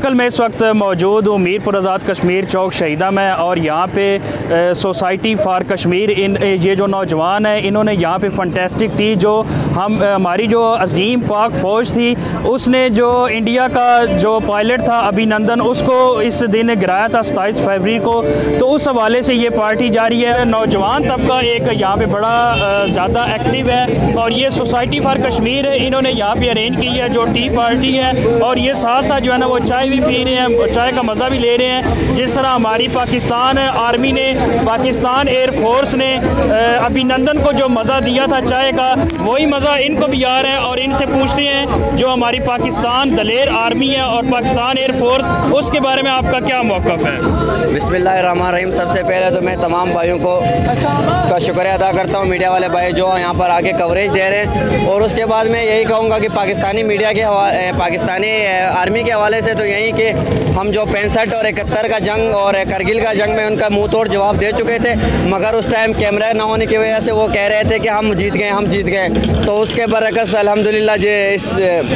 बिल्कुल मैं इस वक्त मौजूद हूँ मीरपुर आज़ाद कश्मीर चौक शहीदा में और यहाँ पे सोसाइटी फॉर कश्मीर ये जो नौजवान हैं इन्होंने यहाँ पे फंटेस्टिक टी जो हमारी जो अजीम पाक फ़ौज थी उसने जो इंडिया का जो पायलट था अभिनंदन उसको इस दिन गिराया था 27 फरवरी को। तो उस हवाले से ये पार्टी जारी है। नौजवान तबका एक यहाँ पे बड़ा ज़्यादा एक्टिव है और ये सोसाइटी फॉर कश्मीर है, इन्होंने यहाँ पे अरेंज की है जो टी पार्टी है और ये साथ साथ जो है ना वो चाय भी पी रहे हैं, चाय का मज़ा भी ले रहे हैं। जिस तरह हमारी पाकिस्तान आर्मी ने, पाकिस्तान एयरफोर्स ने अभिनंदन को जो मज़ा दिया था चाय का, वही मज़ा इनको भी आ रहा है। और इनसे पूछते हैं जो हमारी पाकिस्तान दलेर आर्मी है और पाकिस्तान एयरफोर्स, उसके बारे में आपका क्या मौक़िफ़ है? बिस्मिल्लाहिर्रहमानिर्रहीम। सबसे पहले तो मैं तमाम भाइयों को का शुक्रिया अदा करता हूँ, मीडिया वाले भाई जो यहाँ पर आके कवरेज दे रहे हैं। और उसके बाद मैं यही कहूँगा कि पाकिस्तानी मीडिया के पाकिस्तानी आर्मी के हवाले से तो यही कि हम जो 65 और 71 का जंग और करगिल का जंग में उनका मुंह तोड़ जवाब दे चुके थे, मगर उस टाइम कैमरा ना होने की वजह से वो कह रहे थे कि हम जीत गए। तो उसके बरकस अल्हम्दुलिल्लाह इस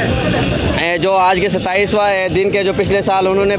जो आज के 27वां दिन के जो पिछले साल उन्होंने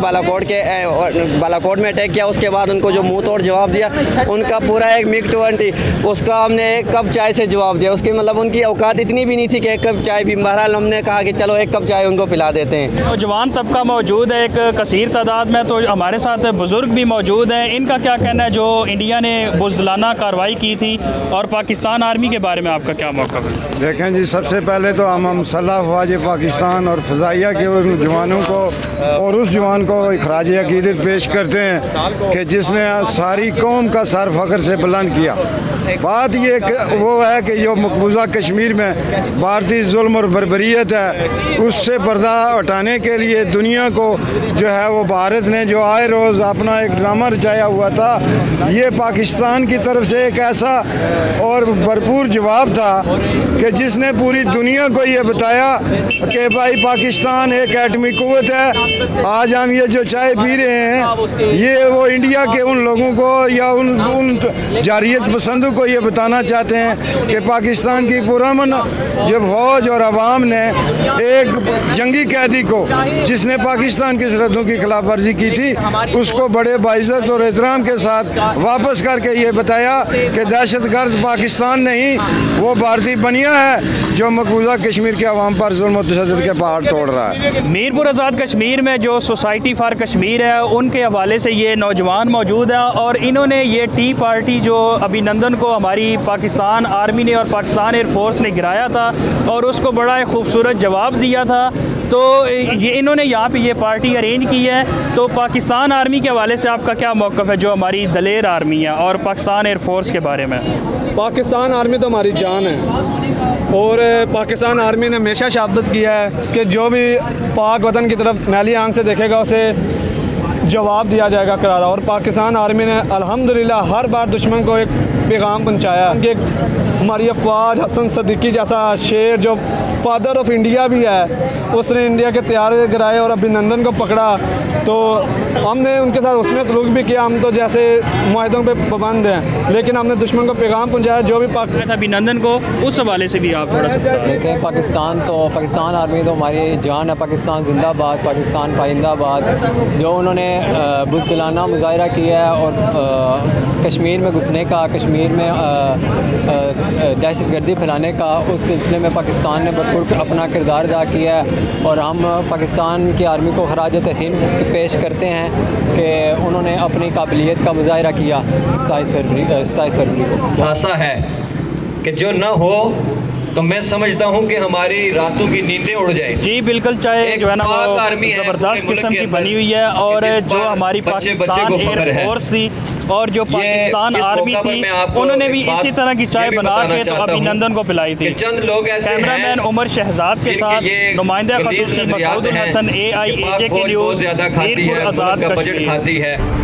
बालाकोट में अटैक किया, उसके बाद उनको जो मुंह तोड़ जवाब दिया, उनका पूरा एक MiG-20 उसका हमने एक कप चाय से जवाब दिया। उसकी मतलब उनकी औकात इतनी भी नहीं थी कि एक कप चाय भी, बहरहाल हमने कहा कि चलो एक कप चाय उनको पिला देते हैं। नौजवान तबका मौजूद है एक कसीर तादाद में, तो हमारे साथ बुज़ुर्ग भी मौजूद हैं। इनका क्या कहना है जो इंडिया ने बुज़दिलाना कार्रवाई की थी और पाकिस्तान आर्मी के बारे में आपका क्या मौक़िफ़ है? देखें जी, सबसे पहले तो हम सलाह ख्वाज पाकिस्तान और फ़ज़ाइया के उन जवानों को और उस जवान को खराज अक़ीदत पेश करते हैं कि जिसने सारी कौम का सर फ़ख्र से बुलंद किया। बात ये वो है कि जो मकबूजा कश्मीर में भारतीय जुल्म और बर्बरियत है, उससे पर्दा हटाने के लिए दुनिया को जो है वो भारत ने जो आए रोज़ अपना एक ड्रामा रचाया हुआ था, ये पाकिस्तान की तरफ से एक ऐसा और भरपूर जवाब था कि जिसने पूरी दुनिया को ये बताया कि भाई पाकिस्तान एक एटमी क़ुव्वत है। आज हम ये जो चाय पी रहे हैं ये वो इंडिया के उन लोगों को या उन जारियत पसंदों को ये बताना चाहते हैं कि पाकिस्तान की पुरअमन जब फौज और अवाम ने एक जंगी कैदी को जिसने पाकिस्तान की सरहदों की खिलाफ वर्जी की थी उसको बड़े बाइज़्ज़त और एहतराम के साथ वापस करके ये बताया कि दहशतगर्द पाकिस्तान नहीं, वो भारतीय बनिया है जो मकबूजा कश्मीर के अवाम पर जुल्म और तशद्दुद के पहाड़ तोड़ रहा है। मीरपुर आज़ाद कश्मीर में जो सोसाइटी फॉर कश्मीर है उनके हवाले से ये नौजवान मौजूद है और इन्होंने ये टी पार्टी जो अभिनंदन को हमारी पाकिस्तान आर्मी ने और पाकिस्तान एयरफोर्स ने गिराया था और उसको बड़ा एक खूबसूरत जवाब दिया था। तो ये इन्होंने यहाँ पे ये पार्टी अरेंज की है। तो पाकिस्तान आर्मी के हवाले से आपका क्या मौक़िफ़ है जो हमारी दलेर आर्मी है और पाकिस्तान एयरफोर्स के बारे में? पाकिस्तान आर्मी तो हमारी जान है और पाकिस्तान आर्मी ने हमेशा शहादत किया है कि जो भी पाक वतन की तरफ मैली आंख से देखेगा उसे जवाब दिया जाएगा करारा। और पाकिस्तान आर्मी ने अल्हम्दुलिल्लाह हर बार दुश्मन को एक पैगाम पहुँचाया कि हमारी अफवाज हसन सदीकी जैसा शेर जो फादर ऑफ इंडिया भी है, उसने इंडिया के तैयारे गिराए और अभिनंदन को पकड़ा। तो हमने उनके साथ उसमें सलूक भी किया, हम तो जैसे मुआहदों पे पाबंद हैं, लेकिन हमने दुश्मन को पैगाम पहुँचाया जो भी अभिनंदन को, उस हवाले से भी आप थोड़ा सा देखें। पाकिस्तान आर्मी तो हमारी जान है। पाकिस्तान जिंदाबाद, पाकिस्तान पाइंदाबाद। जो उन्होंने बुज़दिलाना मुज़ाहिरा किया है और कश्मीर में घुसने का, कश्मीर में दहशतगर्दी फैलाने का, उस सिलसिले में पाकिस्तान ने भरपूर अपना किरदार अदा किया है और हम पाकिस्तान की आर्मी को खराज तहसीन पेश करते हैं कि उन्होंने अपनी काबिलियत का मुज़ाहिरा किया 27 फरवरी को। ऐसा है कि जो न हो तो मैं समझता हूं कि हमारी रातों की नींदें उड़ जाएंगी। जी बिल्कुल, चाहे जो है ना वो ज़बरदस्त किस्म की बनी हुई है और जो हमारी पाकिस्तान एयरफोर्स थी और जो पाकिस्तान आर्मी थी उन्होंने भी इसी तरह की चाय बना के तो अभिनंदन को पिलाई थी। चंद लोग कैमरामैन उमर शहजाद के साथ नुमाइंदा खसूसी मसूद हसन AIAJ के न्यूज़ मीरपुर आज़ाद कश्मीर।